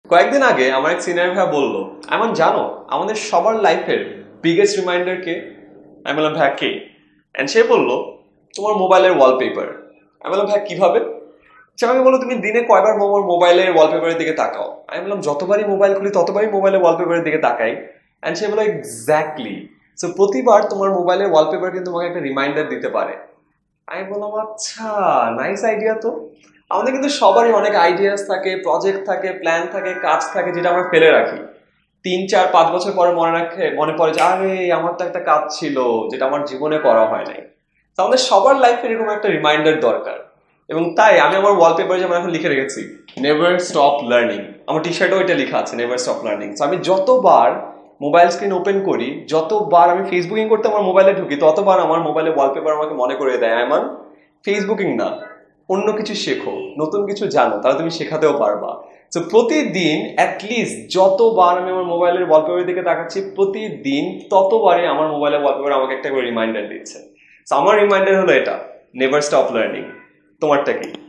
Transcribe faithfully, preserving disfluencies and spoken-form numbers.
কয়েকদিন আগে আমার এক সিনিয়র ভাই বললো, এমন জানো আমাদের সবার লাইফের বিগেস্ট রিমাইন্ডার কে? আমি বললাম ভাই কে? অ্যান্ড সে বললো তোমার মোবাইলের ওয়ালপেপার। আমি বললাম ভাই কিভাবে? সে আমাকে বললো তুমি দিনে কয়বার আমার মোবাইলের ওয়ালপেপারের দিকে তাকাও? আমি বললাম যতবারই মোবাইল খুলি ততবারই মোবাইলের ওয়ালপেপারের দিকে তাকাই। অ্যান্ড সে বললো এক্স্যাক্টলি, সো প্রতিবার তোমার মোবাইলের ওয়ালপেপার কিন্তু তোমাকে একটা রিমাইন্ডার দিতে পারে। আমি বললাম আচ্ছা, নাইস আইডিয়া তো। আমাদের কিন্তু সবারই অনেক আইডিয়াস থাকে, প্রজেক্ট থাকে, প্ল্যান থাকে, কাজ থাকে, যেটা আমরা ফেলে রাখি। তিন চার পাঁচ বছর পরে মনে রাখে মনে পড়ে যে আরে আমার তো একটা কাজ ছিল যেটা আমার জীবনে করা হয় নাই। তো আমাদের সবার লাইফে এরকম একটা রিমাইন্ডার দরকার। এবং তাই আমি আমার ওয়ালপেপারে যেমন এখন লিখে রেখেছি নেভার স্টপ লার্নিং। আমার টি শার্টও ওইটা লেখা আছে নেভার স্টপ লার্নিং। তো আমি যতবার মোবাইল স্ক্রিন ওপেন করি, যতবার আমি ফেসবুকিং করতে আমার মোবাইলে ঢুকি, ততবার আমার মোবাইলে ওয়ালপেপার আমাকে মনে করে দেয় এমন ফেসবুকিং না, অন্য কিছু শেখো, নতুন কিছু জানো, তাহলে তুমি শেখাতেও পারবা। তো প্রতিদিন অ্যাটলিস্ট যতবার আমি আমার মোবাইলের ওয়ালপেপারের দিকে তাকাচ্ছি, প্রতিদিন ততবারই আমার মোবাইলের ওয়ালপেপার আমাকে একটা করে রিমাইন্ডার দিচ্ছে। তো আমার রিমাইন্ডার হলো এটা, নেভার স্টপ লার্নিং। তোমারটা কি?